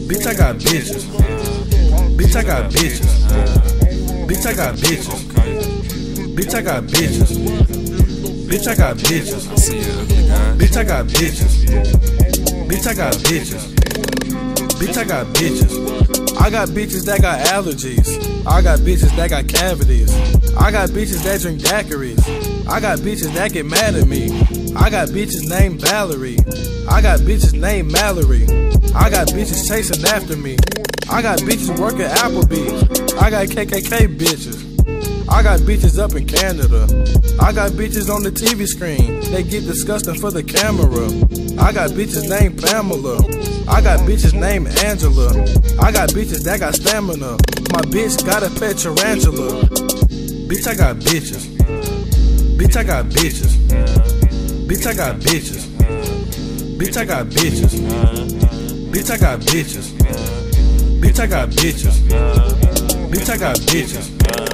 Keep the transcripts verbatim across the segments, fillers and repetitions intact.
Bitch, I got bitches. Bitch, I got bitches. Bitch, I got bitches. Bitch, I got bitches. Bitch, I got bitches. I see you ugly guy. Bitch, I got bitches. Bitch, I got bitches. Bitch, I got bitches. I got bitches that got allergies. I got bitches that got cavities. I got bitches that drink daiquiris. I got bitches that get mad at me. I got bitches named Valerie. I got bitches named Mallory. I got bitches chasing after me. I got bitches working Applebee's. I got K K K bitches. I got bitches up in Canada. I got bitches on the T V screen. They get disgusting for the camera. I got bitches named Pamela. I got bitches named Angela. I got bitches that got stamina. My bitch got a pet tarantula. Bitch, I got bitches. Bitch, I got bitches. Bitch, I got bitches. Bitch, I got bitches. Bitch, I got bitches. Bitch, I got bitches. Bitch, I got bitches.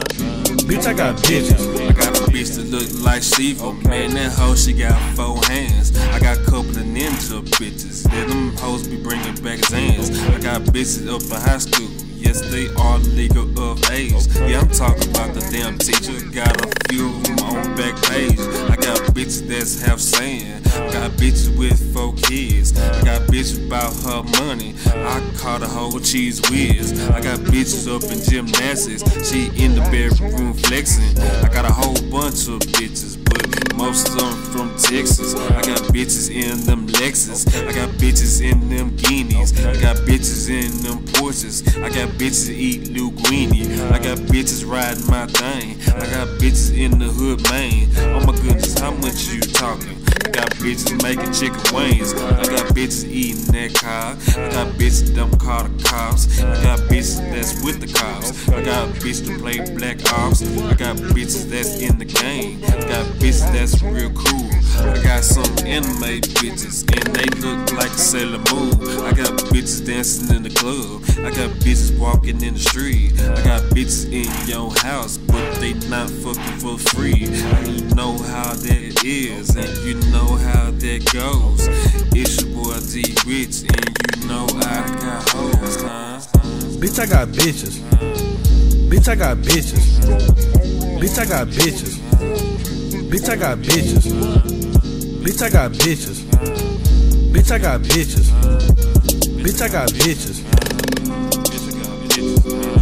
Bitch, I got bitches. I got a bitch that look like Shiva. Man, that hoe, she got four hands. I got a couple of ninja bitches. Let them hoes be bringing back Zans. I got bitches up in high school. Yes, they are legal of age. Yeah, I'm talking about the damn teacher. Got a few of them on back page. I got bitches that's half saying. Got bitches with four kids. I got bitches about her money. I call the whole cheese whiz. I got bitches up in gymnastics. She in the bedroom flexing. I got a whole bunch of bitches, but most of them from Texas. I got bitches in them Lexus. I got bitches in them Guineas. I got bitches in them Porsches. I got bitches eat linguine. I got bitches riding my thing. I got bitches in the hood, man. Oh my goodness, how much you talking? I got bitches making chicken wings. I got bitches eating that cock. I got bitches that don't call the cops. I got bitches that's with the cops. I got bitches that play black ops. I got bitches that's in the game. I got bitches that's real cool. I got some anime bitches and they look like Sailor Moon. I got bitches dancing in the club. I got bitches walking in the street. I got bitches in your house, but they not fucking for free. You know how that is, and you know how that goes. It's your boy D Rich, and you know I got hoes, huh? Bitch, I got bitches. Bitch, I got bitches. Bitch, I got bitches. Bitch, I got bitches. Bitch, I got bitches. Bitch, I got bitches. Bitch, I got bitches. Bitch, I got bitches.